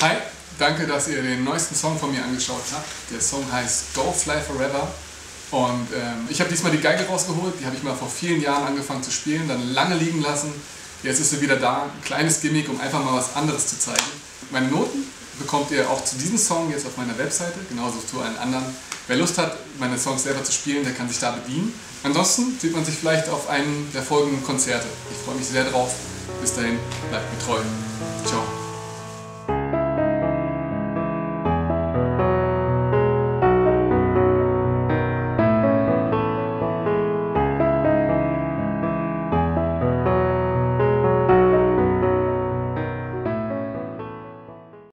Hi, danke, dass ihr den neuesten Song von mir angeschaut habt. Der Song heißt Go Fly Forever und ich habe diesmal die Geige rausgeholt. Die habe ich mal vor vielen Jahren angefangen zu spielen, dann lange liegen lassen. Jetzt ist sie wieder da, ein kleines Gimmick, um einfach mal was anderes zu zeigen. Meine Noten bekommt ihr auch zu diesem Song jetzt auf meiner Webseite, genauso zu allen anderen. Wer Lust hat, meine Songs selber zu spielen, der kann sich da bedienen. Ansonsten sieht man sich vielleicht auf einem der folgenden Konzerte. Ich freue mich sehr drauf. Bis dahin, bleibt mir treu. Ciao.